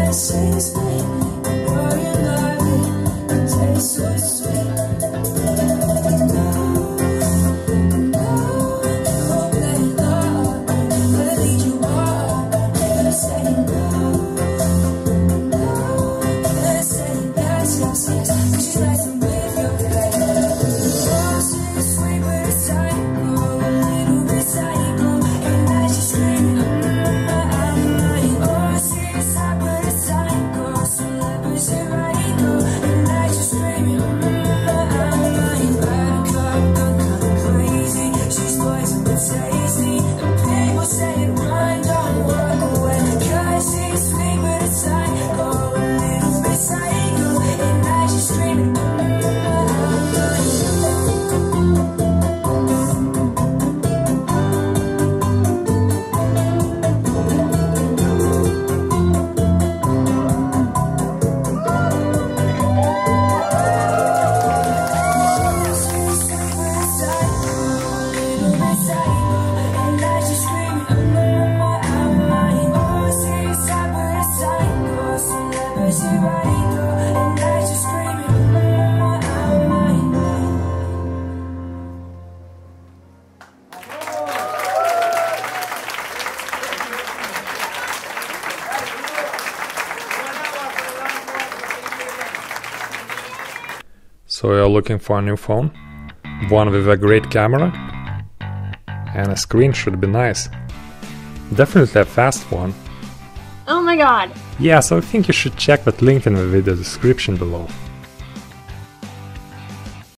So you're looking for a new phone? One with a great camera? And a screen should be nice. Definitely a fast one. Oh my god! Yeah, so I think you should check that link in the video description below.